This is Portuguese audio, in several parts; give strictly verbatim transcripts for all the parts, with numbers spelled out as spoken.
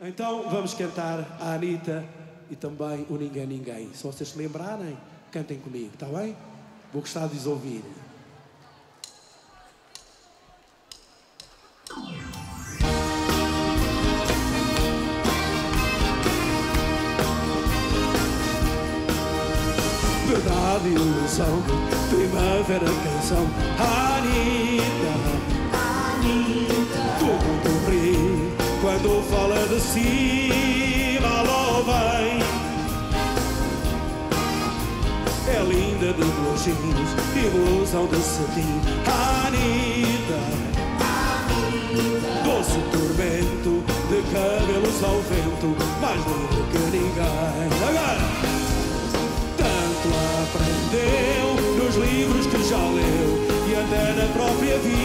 Então vamos cantar a Anitta e também o Ninguém Ninguém. Se vocês se lembrarem, cantem comigo, está bem? Vou gostar de os ouvir. Verdade, ilusão, primavera, canção. Anitta, Anitta, todo mundo ri quando fala de si, mal ou bem. É linda de beijinhos, ilusão de cetim. Anitta, Anitta, doce tormento de cabelos ao vento, mais linda que ninguém. Agora! Aprendeu nos livros que já leu e até na própria vida.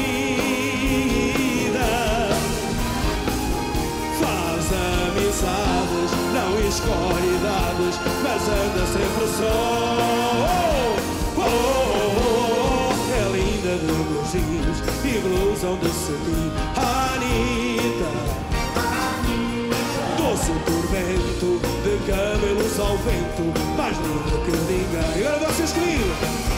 Faz amizades, não escolhe idades, mas anda sempre só. Oh, oh, oh, oh. É linda de beijinhos e blusão de cetim. Anitta, doce tormento de cabelos ao vento, mais lindo que ninguém. Agora vocês comigo.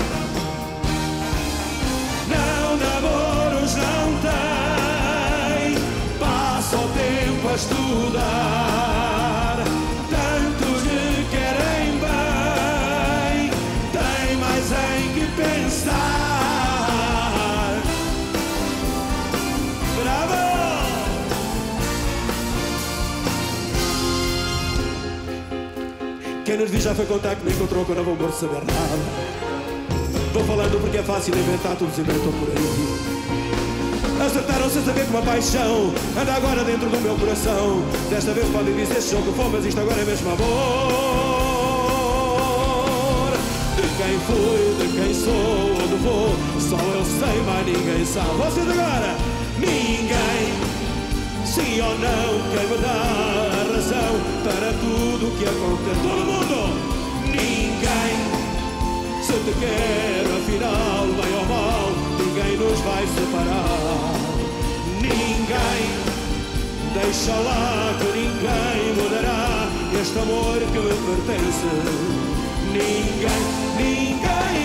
Não, namoros não tem, passa o tempo a estudar. Tantos lhe querem bem, tem mais em que pensar. Bravo! Quem nos viu já foi contar que me encontrou quando eu não vou morrer saber nada. Vou falando porque é fácil inventar, tudo se inventou por aí. Acertaram sem saber que uma paixão anda agora dentro do meu coração. Desta vez podem dizer se que for, mas isto agora é mesmo amor. De quem fui, de quem sou, onde vou, só eu sei, mas ninguém sabe. Vocês agora, ninguém. Sim ou não, quem me dá a razão para tudo o que acontece? Todo mundo! Ninguém. Se te quero, afinal, bem ou mal, ninguém nos vai separar. Ninguém. Deixa lá que ninguém mudará este amor que me pertence. Ninguém, ninguém.